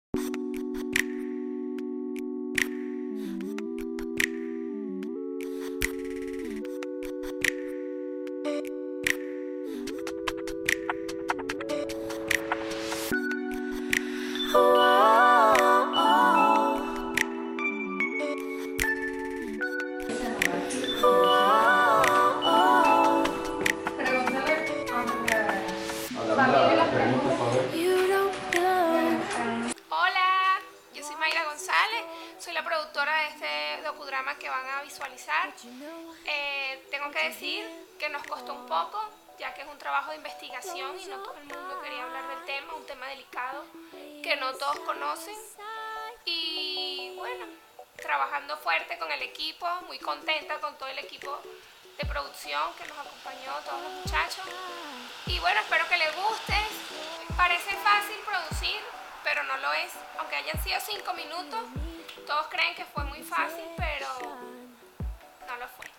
Hola, yo soy Mayra González, soy la productora de este docudrama que van a visualizar. Tengo que decir que nos costó un poco, ya que es un trabajo de investigación y no todo el mundo quería hablar del tema, un tema delicado que no todos conocen. Y bueno, trabajando fuerte con el equipo, muy contenta con todo el equipo de producción que nos acompañó, todos los muchachos. Y bueno, espero que les guste. Parece fácil producir, pero no lo es. Aunque hayan sido 5 minutos, todos creen que fue muy fácil, pero no lo fue.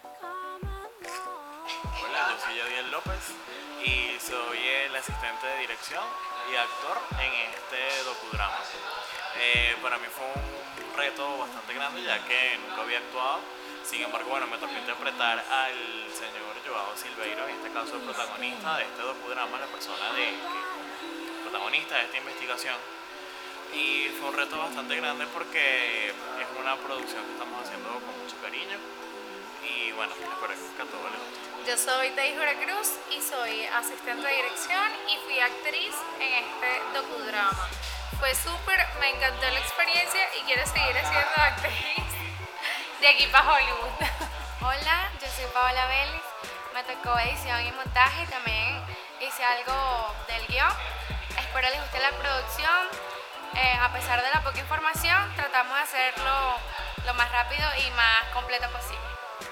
Hola, yo soy Yadiel López y soy el asistente de dirección y actor en este docudrama. Para mí fue un reto bastante grande, ya que nunca había actuado. Sin embargo, bueno, me tocó interpretar al señor Joao Silveiro, en este caso el protagonista de este docudrama, la persona protagonista de esta investigación. Y fue un reto bastante grande porque es una producción que estamos haciendo con mucho cariño. Y bueno, espero que a todos les guste. Yo soy Thais Cruz y soy asistente de dirección y fui actriz en este docudrama. Fue súper, me encantó la experiencia y quiero seguir siendo actriz de aquí para Hollywood. Hola, yo soy Paola Vélez, me tocó edición y montaje y también hice algo del guión. Espero les guste la producción. A pesar de la poca información, tratamos de hacerlo lo más rápido y más completo posible.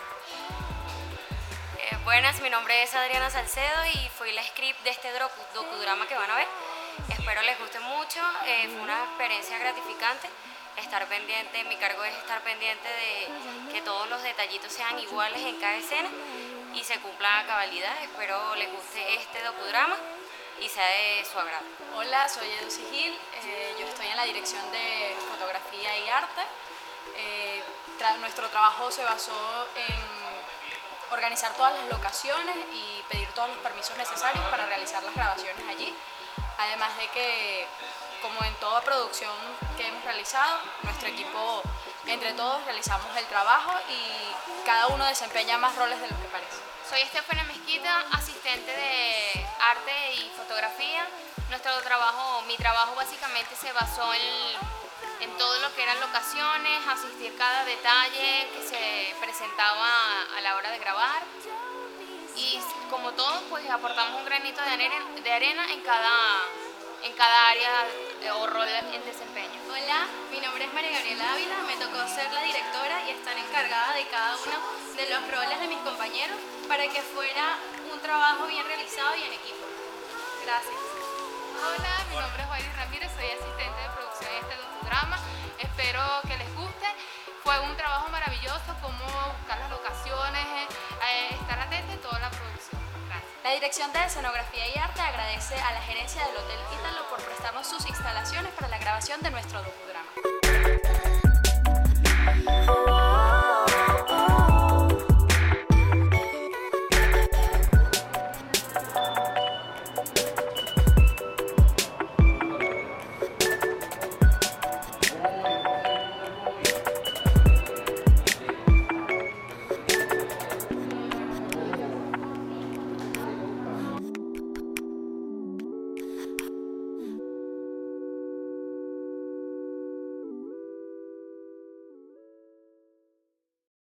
Buenas, mi nombre es Adriana Salcedo y fui la script de este docudrama que van a ver. Espero les guste mucho, fue una experiencia gratificante. Estar pendiente, mi cargo es estar pendiente de que todos los detallitos sean iguales en cada escena y se cumplan a cabalidad. Espero les guste este docudrama y sea de su agrado. Hola, soy Educy Gil, yo estoy en la dirección de fotografía y arte. Nuestro trabajo se basó en organizar todas las locaciones y pedir todos los permisos necesarios para realizar las grabaciones allí. Además de que, como en toda producción que hemos realizado, nuestro equipo, entre todos, realizamos el trabajo y cada uno desempeña más roles de los que parece. Soy Estefania Mezquita, asistente de arte y fotografía. Mi trabajo básicamente se basó en todo lo que eran locaciones, asistir cada detalle que se presentaba a la hora de grabar. Y como todos, pues aportamos un granito de arena en cada área o rol en desempeño. Hola, mi nombre es María Gabriela Ávila, me tocó ser la directora y estar encargada de cada uno de los roles de mis compañeros para que fuera un trabajo bien realizado y en equipo. Gracias. Hola, mi nombre es Waidy Ramírez, soy asistente de producción en este docudrama. Espero que les guste. Fue un trabajo maravilloso, cómo buscar las locaciones, estar atento en toda la producción. Gracias. La Dirección de Escenografía y Arte agradece a la gerencia del Hotel Ítalo por prestarnos sus instalaciones para la grabación de nuestro docudrama.